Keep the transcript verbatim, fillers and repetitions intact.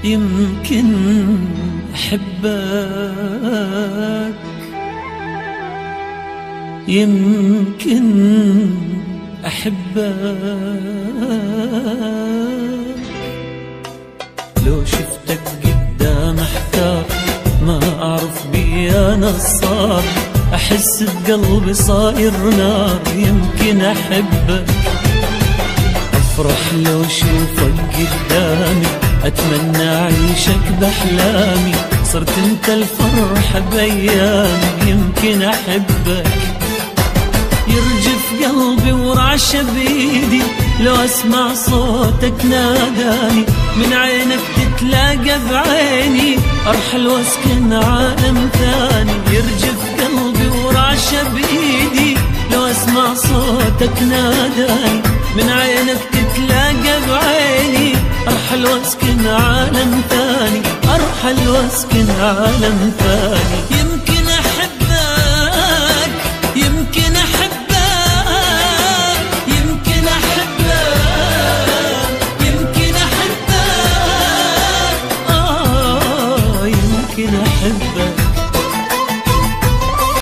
يمكن أحبك، يمكن أحبك. لو شفتك قدام أحتار، ما أعرف بي أنا الصار، أحس بقلبي صاير نار. يمكن أحبك، أفرح لو شوفك قدامي، أتمنى أعيشك بأحلامي. صرت أنت الفرحة بأيامي. يمكن أحبك، يرجف قلبي ورعشة بإيدي لو أسمع صوتك ناداني. من عينك تتلاقى بعيني، أرحل وأسكن عالم ثاني. يرجف قلبي ورعشة بإيدي لو أسمع صوتك ناداني. من عينك تتلاقى بعيني، أرحل وأسكن عالم ثاني، أرحل وأسكن عالم ثاني. يمكن أحبك، يمكن أحبك، يمكن أحبك، يمكن أحبك، آه يمكن أحبك.